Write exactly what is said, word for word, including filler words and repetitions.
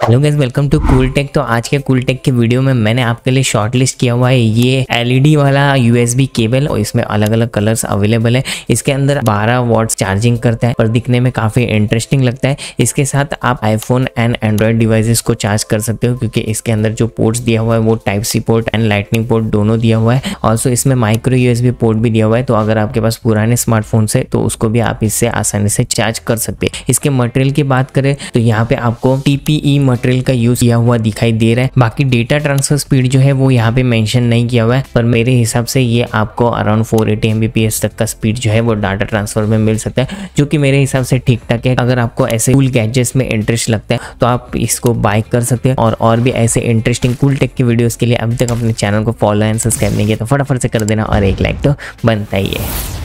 Hello guys, welcome to Cool Tech. तो आज के कूल टेक के वीडियो में मैंने आपके लिए शॉर्ट लिस्ट किया हुआ है ये एलईडी वाला यूएसबी केबल और इसमें अलग अलग कलर्स अवेलेबल है। इसके अंदर बारह वॉट्स चार्जिंग करता है और दिखने में काफ़ी इंटरेस्टिंग लगता है। इसके साथ आप आईफोन एंड एंड्रॉयड डिवाइसेस को चार्ज कर सकते हो क्योंकि इसके अंदर जो पोर्ट्स दिया हुआ है वो type C port and lightning port दोनों दिया हुआ है। ऑल्सो इसमें माइक्रो यूएसबी पोर्ट भी दिया हुआ है, तो अगर आपके पास पुराने स्मार्टफोन है तो उसको भी आप इससे आसानी से चार्ज कर सकते हैं। इसके मटेरियल की बात करें तो यहाँ पे आपको टीपीई मटेरियल का यूज किया हुआ दिखाई दे रहा है। बाकी डेटा ट्रांसफर स्पीड जो है वो यहाँ पे मेंशन नहीं किया हुआ है, पर मेरे हिसाब से ये आपको अराउंड फोर एटी एमबीपीएस तक का स्पीड जो है वो डाटा ट्रांसफर में मिल सकता है, जो कि मेरे हिसाब से ठीक ठाक है। अगर आपको ऐसे कूल गैजेट्स में इंटरेस्ट लगता है तो आप इसको बाय कर सकते हैं। और और भी ऐसे इंटरेस्टिंग कूल टेक की वीडियोस के लिए अभी तक अपने चैनल को फॉलो एंड सब्सक्राइब नहीं किया तो फटाफट से कर देना और एक लाइक तो बनता ही है।